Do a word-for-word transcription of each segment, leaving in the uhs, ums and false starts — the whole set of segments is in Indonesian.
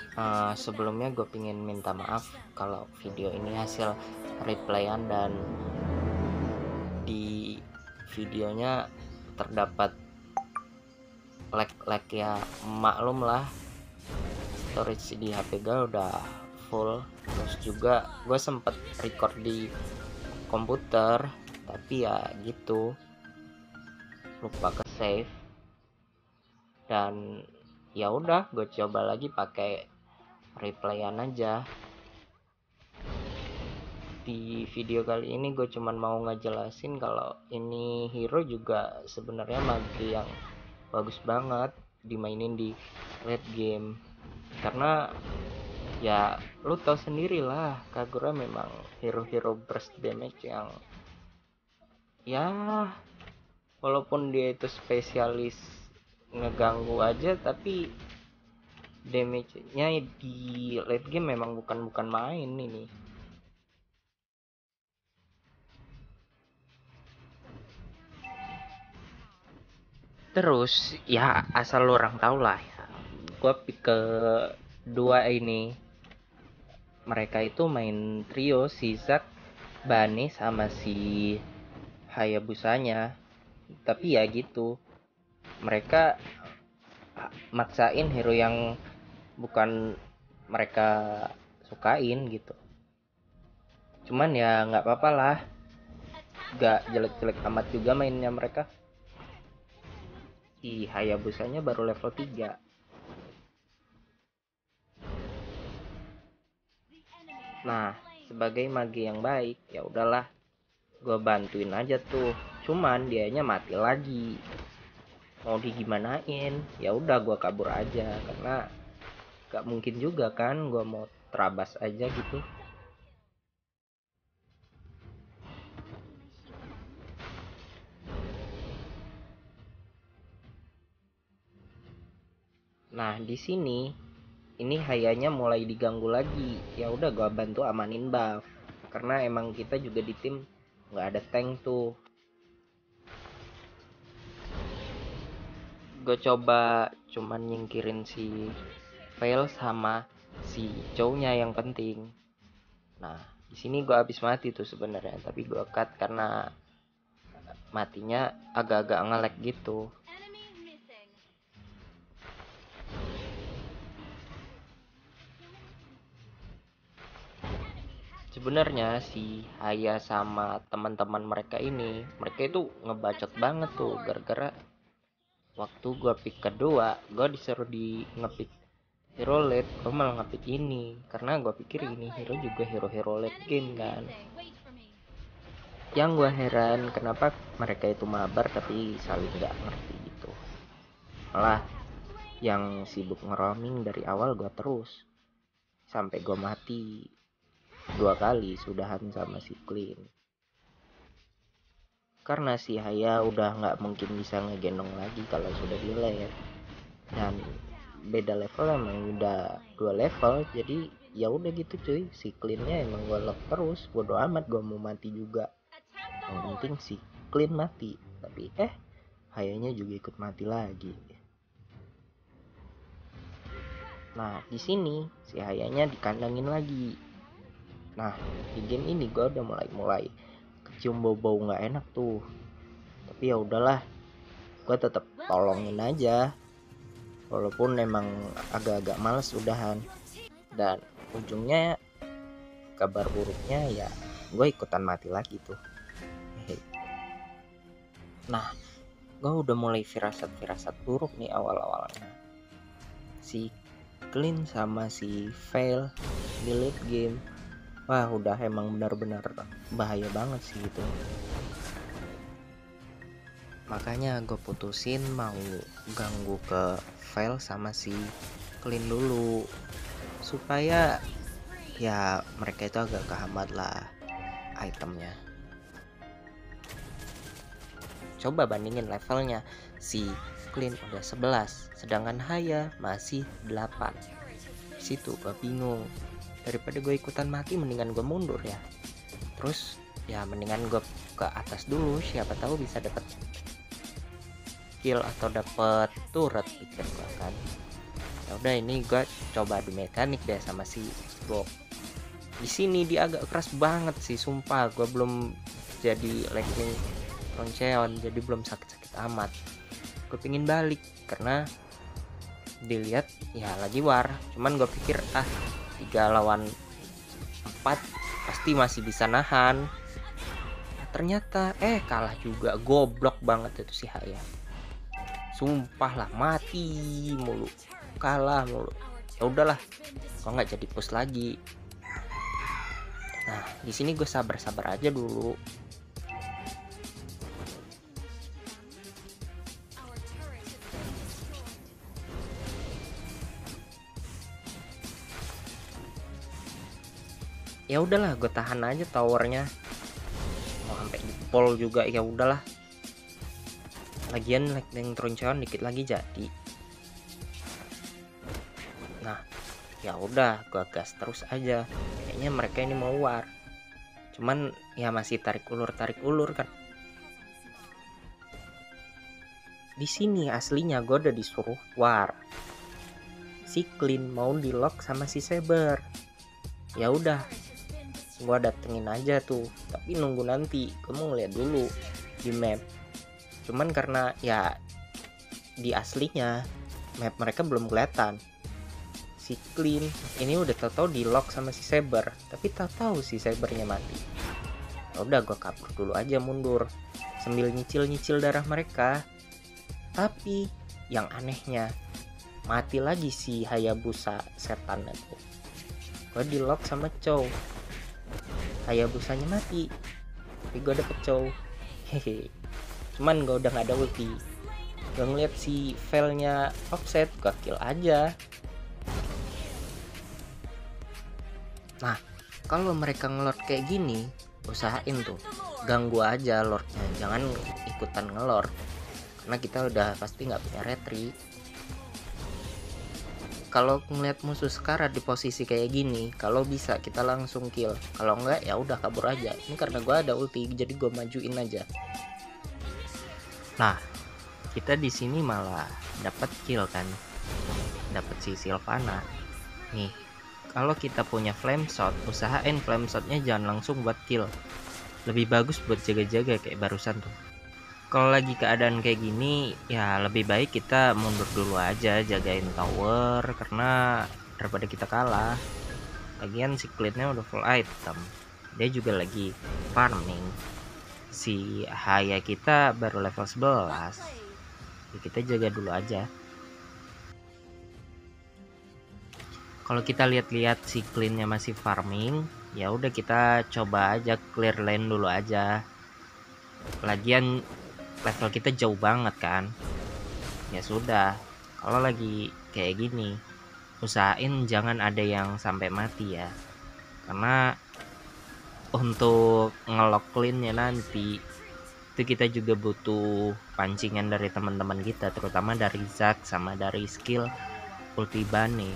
Uh, sebelumnya gue pingin minta maaf kalau video ini hasil replayan dan di videonya terdapat lag-lag ya, maklum lah, storage di H P gue udah full. Terus juga gue sempet record di komputer tapi ya gitu, lupa ke save. Dan ya udah, gue coba lagi pakai replayan aja. Di video kali ini gue cuman mau ngejelasin kalau ini hero juga sebenarnya magi yang bagus banget dimainin di late game, karena ya lu tau sendiri lah, Kagura memang hero-hero burst damage yang ya walaupun dia itu spesialis ngeganggu aja, tapi damage-nya di late game memang bukan bukan main ini. Terus ya asal lu orang tau lah ya, gue pick ke dua ini, mereka itu main trio, si Zack, Bane sama si Hayabusanya. Tapi ya gitu, mereka maksain hero yang bukan mereka sukain gitu. Cuman ya nggak apa-apa lah, nggak jelek-jelek amat juga mainnya mereka. Si Hayabusanya baru level tiga. Nah, sebagai magi yang baik, ya udahlah, gue bantuin aja tuh. Cuman dianya mati lagi. Mau digimanain? Ya udah, gue kabur aja karena gak mungkin juga kan gue mau terabas aja gitu. Nah, di sini ini Hayanya mulai diganggu lagi. Ya udah, gue bantu amanin buff karena emang kita juga di tim nggak ada tank tuh. Gue coba cuman nyingkirin si fail sama si cownya yang penting. Nah, di sini gue habis mati tuh sebenarnya, tapi gue cut karena matinya agak-agak nge-lag gitu. Sebenarnya si Haya sama teman-teman mereka ini, mereka itu ngebacot banget tuh, gara-gara waktu gue pick kedua, gue disuruh di ngepick hero late, gue malah ngepick ini karena gue pikir ini hero juga hero-hero late game kan. Yang gue heran kenapa mereka itu mabar tapi saling gak ngerti gitu. Malah yang sibuk ngeroming dari awal gue terus sampai gue mati dua kali sudahan sama si Clean. Karena si Haya udah nggak mungkin bisa ngegendong lagi kalau sudah di late, dan beda level emang udah dua level, jadi ya udah gitu cuy, si Cleannya emang gue lock terus, bodo amat gue mau mati juga, yang penting si Clean mati. Tapi eh Hayanya juga ikut mati lagi. Nah, di sini si Hayanya dikandangin lagi. Nah, di game ini gue udah mulai-mulai kecium bau-bau nggak enak tuh. Tapi ya udahlah, gue tetap tolongin aja. Walaupun emang agak-agak males udahan. Dan ujungnya kabar buruknya ya gue ikutan mati lagi tuh. Nah, gue udah mulai firasat-firasat buruk nih awal-awalnya. Si Clean sama si Fail di late game, wah udah emang benar-benar bahaya banget sih itu. Makanya gue putusin mau ganggu ke Fail sama si Clean dulu, supaya ya mereka itu agak kehambat lah itemnya. Coba bandingin levelnya, si Clean udah sebelas sedangkan Haya masih delapan. Situ gue bingung, daripada gue ikutan mati mendingan gue mundur ya. Terus ya mendingan gue ke atas dulu, siapa tahu bisa dapat kill atau dapat turret, pikir gue kan. Ya udah, ini gue coba adu mekanik deh sama si Xbox. Di sini dia agak keras banget sih, sumpah. Gue belum jadi Lightning Roncheon, jadi belum sakit-sakit amat. Gue pingin balik karena dilihat ya lagi war, cuman gue pikir ah tiga lawan empat pasti masih bisa nahan. Nah, ternyata eh kalah juga, goblok banget itu si Haya. Sumpah lah, mati mulu, kalah mulu. Ya udahlah, kok nggak jadi push lagi. Nah di sini gue sabar-sabar aja dulu. Ya udahlah, gue tahan aja towernya, mau sampai di pol juga ya udahlah. Lagian Lightning Roncheon dikit lagi jadi. Nah ya udah, gue gas terus aja. Kayaknya mereka ini mau war, cuman ya masih tarik ulur tarik ulur kan. Di sini aslinya gue udah disuruh war, si Clean mau di lock sama si Saber. Ya udah, gue datengin aja tuh, tapi nunggu nanti gue mau ngeliat dulu di map. Cuman karena ya di aslinya map mereka belum kelihatan, si Clean ini udah tau-tau di lock sama si Saber, tapi tahu-tahu si Sabernya mati. Ya udah, gue kabur dulu aja, mundur sambil nyicil-nyicil darah mereka. Tapi yang anehnya mati lagi si Hayabusa setan itu. Gue di lock sama Chow, Hayabusanya mati, tapi gue dapet Chow. Hehe. Cuman gue udah gak ada ulti. Gue ngeliat si failnya offset, gue kill aja. Nah kalau mereka ngelord kayak gini, usahain tuh ganggu aja lordnya, jangan ikutan ngelord, karena kita udah pasti nggak punya retri. Kalau ngeliat musuh sekarat di posisi kayak gini, kalau bisa kita langsung kill, kalau enggak ya udah kabur aja. Ini karena gue ada ulti, jadi gue majuin aja. Nah kita di sini malah dapat kill kan, dapat si Sylvana nih. Kalau kita punya flame shot, usahain flame shotnya jangan langsung buat kill, lebih bagus buat jaga-jaga kayak barusan tuh. Kalau lagi keadaan kayak gini ya lebih baik kita mundur dulu aja, jagain tower, karena daripada kita kalah. Lagian si Clean-nya udah full item, dia juga lagi farming. Si Haya kita baru level sebelas, ya kita jaga dulu aja. Kalau kita lihat-lihat si Clean-nya masih farming, ya udah kita coba aja clear lane dulu aja. Lagian level kita jauh banget kan. Ya sudah, kalau lagi kayak gini usahain jangan ada yang sampai mati ya, karena untuk ngelock Clean-nya nanti itu kita juga butuh pancingan dari teman-teman kita, terutama dari Zac sama dari skill ulti Bane.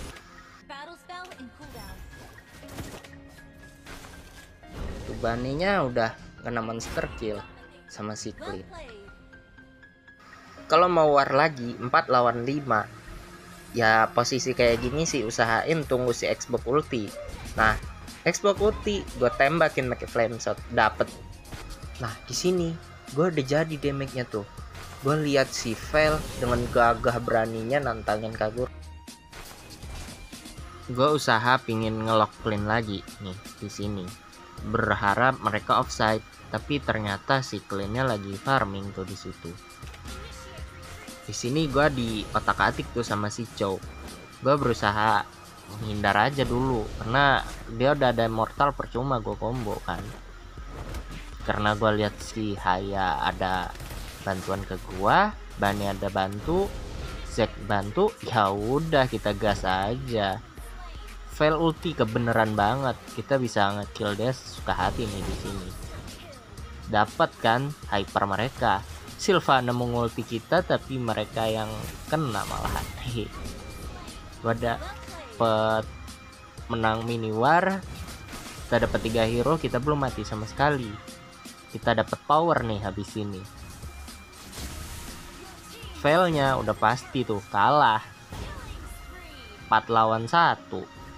Tuh Bane-nya udah kena monster kill sama si Clean. Kalau mau war lagi empat lawan lima, ya posisi kayak gini sih usahain tunggu si Xbox ulti. Nah Xbox ulti gue tembakin pakai flame shot, dapet. Nah di sini gue udah jadi damage-nya tuh. Gue lihat si Veil dengan gagah beraninya nantangin kabur. Gue usaha pingin ngelock Clean lagi nih di sini, berharap mereka offside, tapi ternyata si Clean-nya lagi farming tuh di situ. Di sini gue di otak-atik tuh sama si Chow. Gue berusaha menghindar aja dulu, karena dia udah ada immortal, percuma gue combo kan. Karena gue lihat si Haya ada bantuan ke gua, Bane ada bantu, Zac bantu, ya udah kita gas aja. Fail ulti kebeneran banget, kita bisa nge-kill dia suka hati nih di sini. Dapat kan hyper mereka. Sylvana mengulti kita tapi mereka yang kena malahan. Gua dapet menang mini war, kita dapat tiga hero, kita belum mati sama sekali. Kita dapat power nih habis ini. Failnya udah pasti tuh kalah. empat lawan satu.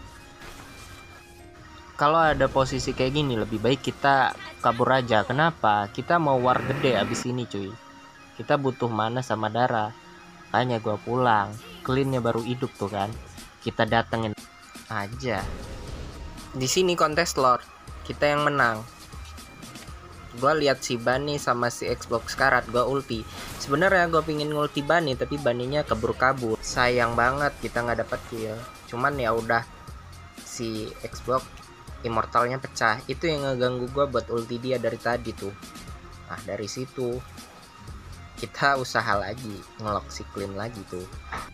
Kalau ada posisi kayak gini lebih baik kita kabur aja. Kenapa? Kita mau war gede abis ini cuy. Kita butuh mana sama darah. Makanya gua pulang. Cleannya baru hidup tuh kan. Kita datengin aja. Di sini kontes lord. Kita yang menang. Gua lihat si Bunny sama si Xbox karat, gua ulti. Sebenarnya gua pingin ngulti Bunny tapi Bunny-nya kabur-kabur. Sayang banget kita nggak dapat kill. Cuman ya udah, si Xbox immortalnya pecah. Itu yang ngeganggu gua buat ulti dia dari tadi tuh. Nah dari situ kita usaha lagi ngelok si clean lagi tuh.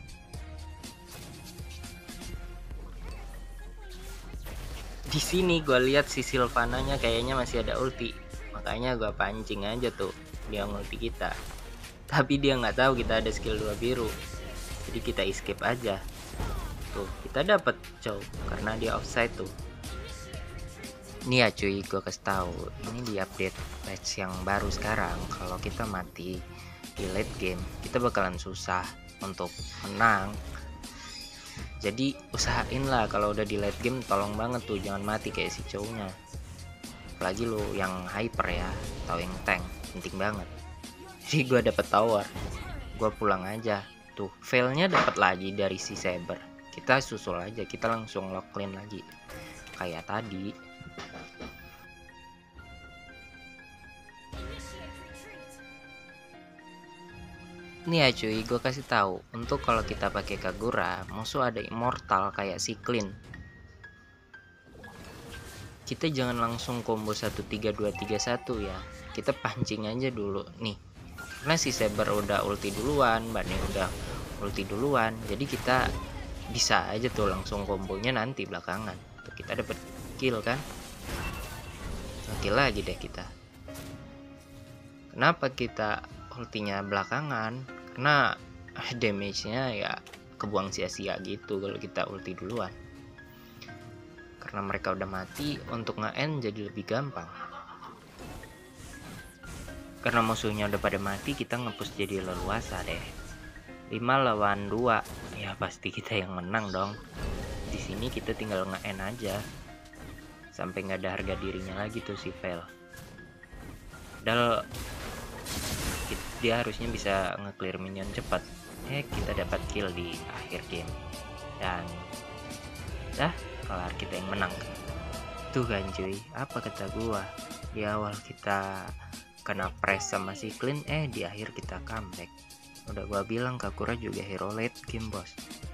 Di sini gue lihat si Sylvananya kayaknya masih ada ulti, makanya gue pancing aja tuh dia ngulti kita. Tapi dia nggak tahu kita ada skill dua biru, jadi kita escape aja. Tuh kita dapat cow karena dia offside tuh. Ini ya cuy, gue kasih tahu ini di update patch yang baru sekarang. Kalau kita mati di late game, kita bakalan susah untuk menang. Jadi usahain lah kalau udah di late game, tolong banget tuh jangan mati kayak si cowoknya. Apalagi lo yang hyper ya, atau yang tank, penting banget. Jadi gue dapet tower, gue pulang aja. Tuh failnya dapat lagi dari si Saber. Kita susul aja, kita langsung lock clean lagi kayak tadi. Nih ya cuy, gue kasih tahu untuk kalau kita pakai Kagura, musuh ada immortal kayak si Clean. Kita jangan langsung combo satu tiga dua tiga satu ya. Kita pancing aja dulu nih. Karena si Saber udah ulti duluan, Bunny udah ulti duluan. Jadi kita bisa aja tuh langsung kombonya nanti belakangan. Tuh, kita dapat kill kan? Kill lagi deh kita. Kenapa kita ultinya belakangan? Karena damage-nya ya kebuang sia-sia gitu kalau kita ulti duluan. Karena mereka udah mati, untuk nge-end jadi lebih gampang. Karena musuhnya udah pada mati, kita nge-push jadi leluasa deh. lima lawan dua, ya pasti kita yang menang dong. Di sini kita tinggal nge-end aja. Sampai nggak ada harga dirinya lagi tuh si Vel. Padahal dia harusnya bisa nge-clear minion cepat. Eh kita dapat kill di akhir game. Dan dah kelar, kita yang menang. Tuh kan cuy, apa kata gua? Di awal kita kena press sama si Clean, eh di akhir kita comeback. Udah gua bilang Kakura juga hero late game bos.